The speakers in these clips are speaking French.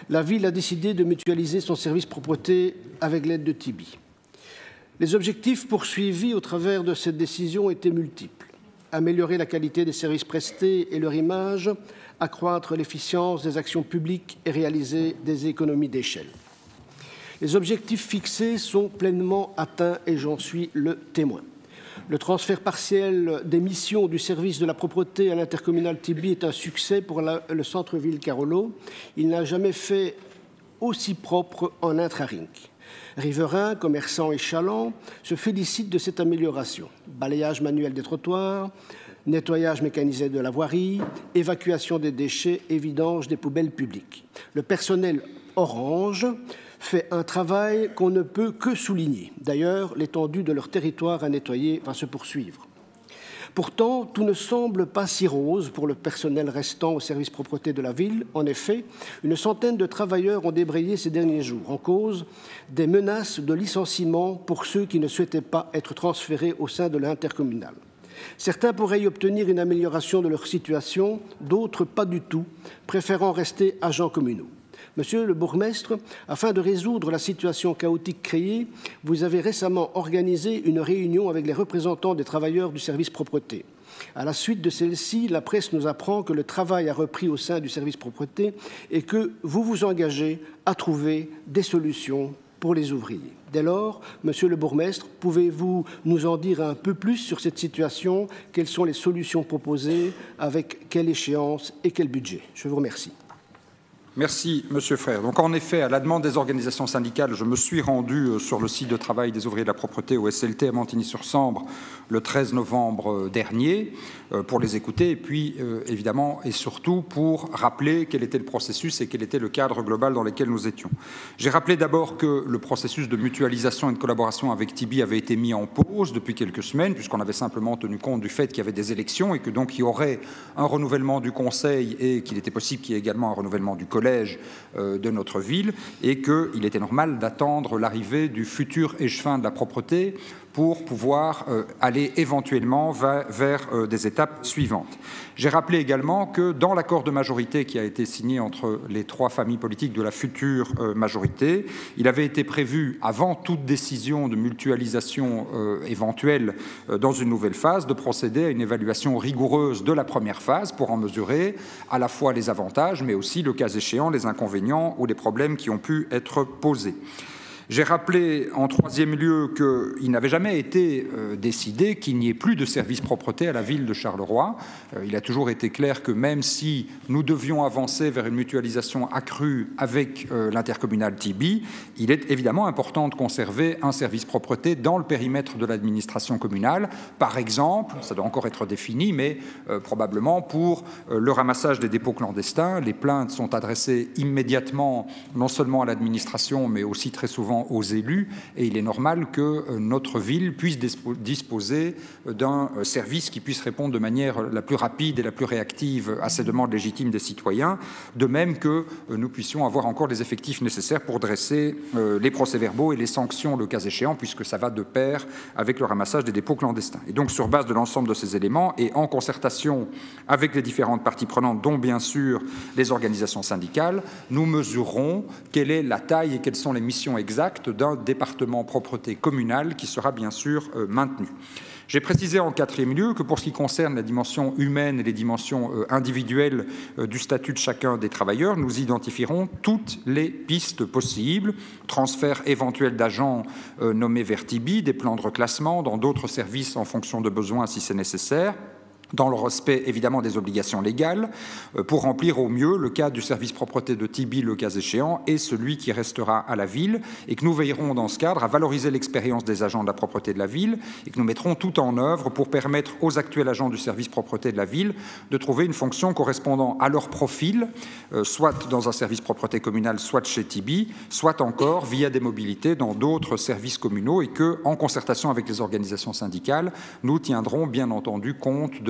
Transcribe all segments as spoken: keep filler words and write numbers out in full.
la ville a décidé de mutualiser son service propreté avec l'aide de Tibi. Les objectifs poursuivis au travers de cette décision étaient multiples. Améliorer la qualité des services prestés et leur image, accroître l'efficience des actions publiques et réaliser des économies d'échelle. Les objectifs fixés sont pleinement atteints et j'en suis le témoin. Le transfert partiel des missions du service de la propreté à l'intercommunal Tibi est un succès pour la, le centre-ville Carolo. Il n'a jamais fait aussi propre en intraring. Riverains, commerçants et chalands se félicitent de cette amélioration. Balayage manuel des trottoirs, nettoyage mécanisé de la voirie, évacuation des déchets et vidange des poubelles publiques. Le personnel Orange fait un travail qu'on ne peut que souligner. D'ailleurs, l'étendue de leur territoire à nettoyer va se poursuivre. Pourtant, tout ne semble pas si rose pour le personnel restant au service propreté de la ville. En effet, une centaine de travailleurs ont débrayé ces derniers jours en cause des menaces de licenciement pour ceux qui ne souhaitaient pas être transférés au sein de l'intercommunal. Certains pourraient y obtenir une amélioration de leur situation, d'autres pas du tout, préférant rester agents communaux. Monsieur le bourgmestre, afin de résoudre la situation chaotique créée, vous avez récemment organisé une réunion avec les représentants des travailleurs du service propreté. À la suite de celle-ci, la presse nous apprend que le travail a repris au sein du service propreté et que vous vous engagez à trouver des solutions pour les ouvriers. Dès lors, monsieur le bourgmestre, pouvez-vous nous en dire un peu plus sur cette situation? Quelles sont les solutions proposées? Avec quelle échéance et quel budget? Je vous remercie. Merci, Monsieur Frère. Donc, en effet, à la demande des organisations syndicales, je me suis rendu sur le site de travail des ouvriers de la propreté au S L T à Montigny-sur-Sambre le treize novembre dernier pour les écouter et puis, évidemment, et surtout pour rappeler quel était le processus et quel était le cadre global dans lequel nous étions. J'ai rappelé d'abord que le processus de mutualisation et de collaboration avec Tibi avait été mis en pause depuis quelques semaines, puisqu'on avait simplement tenu compte du fait qu'il y avait des élections et que donc il y aurait un renouvellement du Conseil et qu'il était possible qu'il y ait également un renouvellement du Collège de notre ville et qu'il était normal d'attendre l'arrivée du futur échevin de la propreté pour pouvoir euh, aller éventuellement vers, vers euh, des étapes suivantes. J'ai rappelé également que dans l'accord de majorité qui a été signé entre les trois familles politiques de la future euh, majorité, il avait été prévu, avant toute décision de mutualisation euh, éventuelle euh, dans une nouvelle phase, de procéder à une évaluation rigoureuse de la première phase pour en mesurer à la fois les avantages, mais aussi, le cas échéant, les inconvénients ou les problèmes qui ont pu être posés. J'ai rappelé en troisième lieu qu'il n'avait jamais été euh, décidé qu'il n'y ait plus de service propreté à la ville de Charleroi. Euh, il a toujours été clair que même si nous devions avancer vers une mutualisation accrue avec euh, l'intercommunal Tibi, il est évidemment important de conserver un service propreté dans le périmètre de l'administration communale. Par exemple, ça doit encore être défini, mais euh, probablement pour euh, le ramassage des dépôts clandestins. Les plaintes sont adressées immédiatement non seulement à l'administration, mais aussi très souvent aux élus, et il est normal que notre ville puisse disposer d'un service qui puisse répondre de manière la plus rapide et la plus réactive à ces demandes légitimes des citoyens, de même que nous puissions avoir encore les effectifs nécessaires pour dresser les procès-verbaux et les sanctions le cas échéant, puisque ça va de pair avec le ramassage des dépôts clandestins. Et donc, sur base de l'ensemble de ces éléments et en concertation avec les différentes parties prenantes, dont bien sûr les organisations syndicales, nous mesurerons quelle est la taille et quelles sont les missions exactes d'un département propreté communal qui sera bien sûr euh, maintenu. J'ai précisé en quatrième lieu que pour ce qui concerne la dimension humaine et les dimensions euh, individuelles euh, du statut de chacun des travailleurs, nous identifierons toutes les pistes possibles, transfert éventuel d'agents euh, nommés vers Tibi, des plans de reclassement dans d'autres services en fonction de besoins si c'est nécessaire, dans le respect évidemment des obligations légales, pour remplir au mieux le cadre du service propreté de Tibi, le cas échéant, et celui qui restera à la ville, et que nous veillerons dans ce cadre à valoriser l'expérience des agents de la propreté de la ville, et que nous mettrons tout en œuvre pour permettre aux actuels agents du service propreté de la ville de trouver une fonction correspondant à leur profil, euh, soit dans un service propreté communal, soit chez Tibi, soit encore via des mobilités dans d'autres services communaux, et que, en concertation avec les organisations syndicales, nous tiendrons bien entendu compte de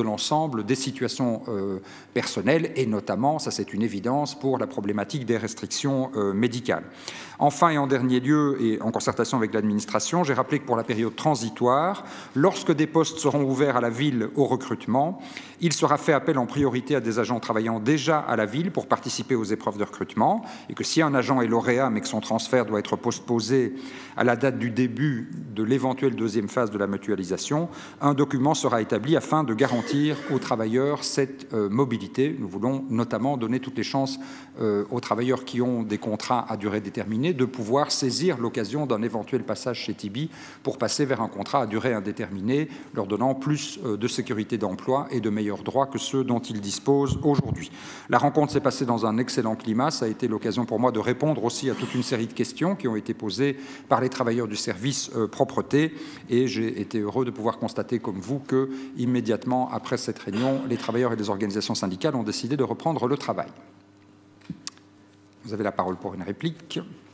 l'ensemble des situations euh, personnelles, et notamment, ça c'est une évidence, pour la problématique des restrictions euh, médicales. Enfin et en dernier lieu, et en concertation avec l'administration, j'ai rappelé que pour la période transitoire, lorsque des postes seront ouverts à la ville au recrutement, il sera fait appel en priorité à des agents travaillant déjà à la ville pour participer aux épreuves de recrutement, et que si un agent est lauréat mais que son transfert doit être postposé à la date du début de l'éventuelle deuxième phase de la mutualisation, un document sera établi afin de garantir aux travailleurs cette euh, mobilité. Nous voulons notamment donner toutes les chances euh, aux travailleurs qui ont des contrats à durée déterminée de pouvoir saisir l'occasion d'un éventuel passage chez Tibi pour passer vers un contrat à durée indéterminée, leur donnant plus euh, de sécurité d'emploi et de meilleurs droits que ceux dont ils disposent aujourd'hui. La rencontre s'est passée dans un excellent climat. Ça a été l'occasion pour moi de répondre aussi à toute une série de questions qui ont été posées par les travailleurs du service euh, propreté, et j'ai été heureux de pouvoir constater comme vous que, immédiatement après cette réunion, les travailleurs et les organisations syndicales ont décidé de reprendre le travail. Vous avez la parole pour une réplique.